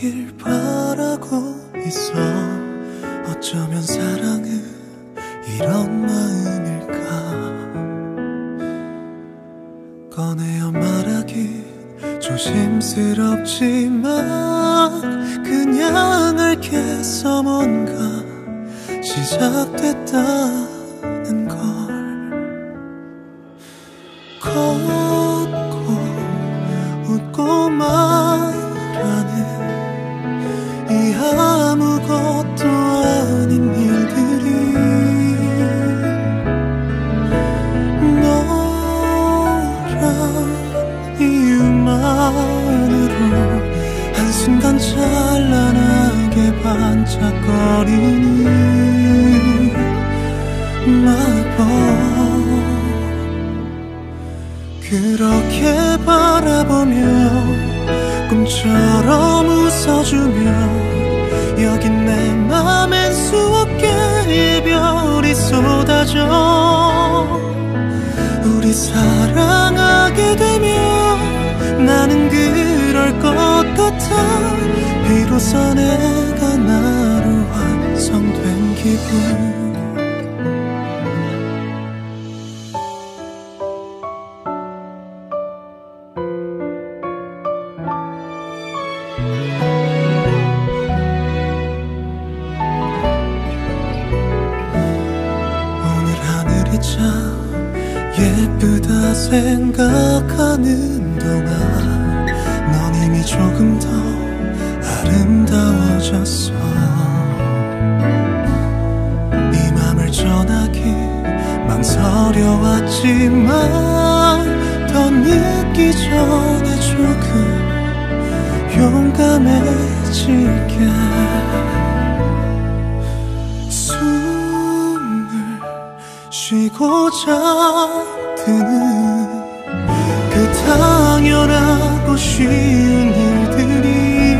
되길 바라고 있어. 어쩌면 사랑은 이런 마음일까. 꺼내어 말하기 조심스럽지만 그냥 알겠어. 뭔가 시작됐다는 걸. 걷고 웃고 말하는 이 아무것도 아닌 일들이 너란 이유만으로 한순간 찬란하게 반짝거리는 마법. 그렇게 바라보며 꿈처럼 웃어주며 여긴 내 맘엔 수억 개의 별이 쏟아져. 우리 사랑하게 되면 나는 그럴 것 같아. 비로소 내가 나로 완성된 기분. 예쁘다 생각하는 동안 넌 이미 조금 더 아름다워졌어. 이 맘을 전하기 망설여왔지만 더 늦기 전에 조금 용감해질게. 쉬고자 드는 그 당연하고 쉬운 일들이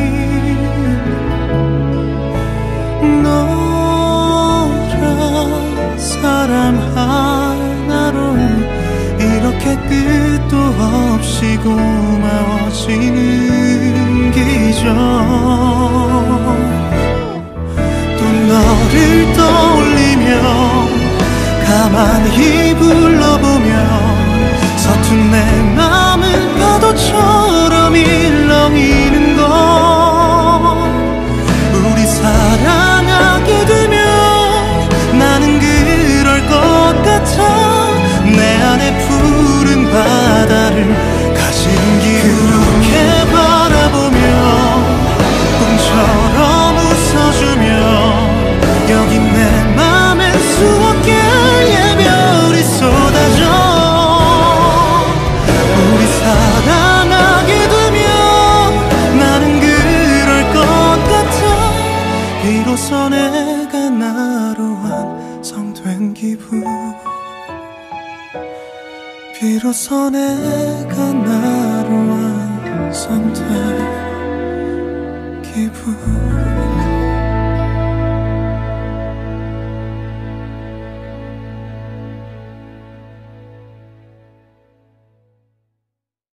너란 사람 하나로 이렇게 끝도 없이 고마워지는 기적. 또 너를 떠올리며 가만히 불러보면 서툰 내 맘은 파도처럼 일렁이는 걸. 우리 사랑하게 되면 나는 그럴 것 같아. 내 안에 푸른 바다를 가진 기분. 그렇게 바라보며 꿈처럼 웃어주며 여긴 내 맘엔 수억 개의 별이 쏟아져. 우리 사랑하게 되면 나는 그럴 것 같아. 비로소 내가 나로 완성된 기분. 비로소 내가 나로 완성된 기분.